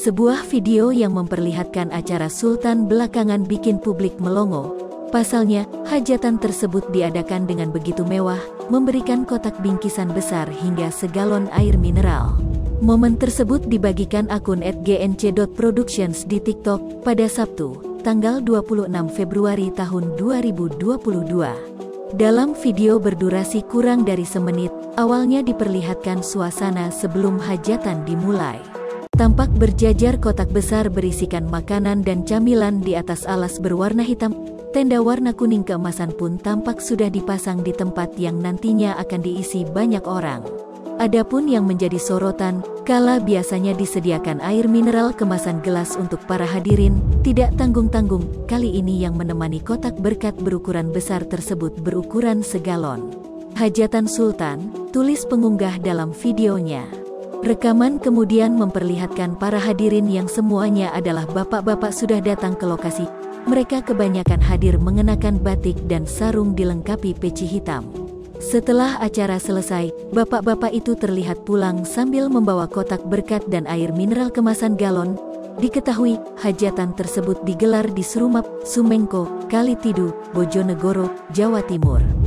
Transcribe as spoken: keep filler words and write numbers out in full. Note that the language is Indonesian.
Sebuah video yang memperlihatkan acara sultan belakangan bikin publik melongo. Pasalnya, hajatan tersebut diadakan dengan begitu mewah, memberikan kotak bingkisan besar hingga segalon air mineral. Momen tersebut dibagikan akun et g n c dot productions di TikTok pada Sabtu, tanggal dua puluh enam Februari tahun dua ribu dua puluh dua. Dalam video berdurasi kurang dari semenit, awalnya diperlihatkan suasana sebelum hajatan dimulai. Tampak berjajar kotak besar berisikan makanan dan camilan di atas alas berwarna hitam. Tenda warna kuning keemasan pun tampak sudah dipasang di tempat yang nantinya akan diisi banyak orang. Adapun yang menjadi sorotan, kala biasanya disediakan air mineral kemasan gelas untuk para hadirin, tidak tanggung-tanggung, kali ini yang menemani kotak berkat berukuran besar tersebut berukuran segalon. Hajatan Sultan, tulis pengunggah dalam videonya. Rekaman kemudian memperlihatkan para hadirin yang semuanya adalah bapak-bapak sudah datang ke lokasi. Mereka kebanyakan hadir mengenakan batik dan sarung dilengkapi peci hitam. Setelah acara selesai, bapak-bapak itu terlihat pulang sambil membawa kotak berkat dan air mineral kemasan galon. Diketahui, hajatan tersebut digelar di Serumap, Sumengko, Kalitidu, Bojonegoro, Jawa Timur.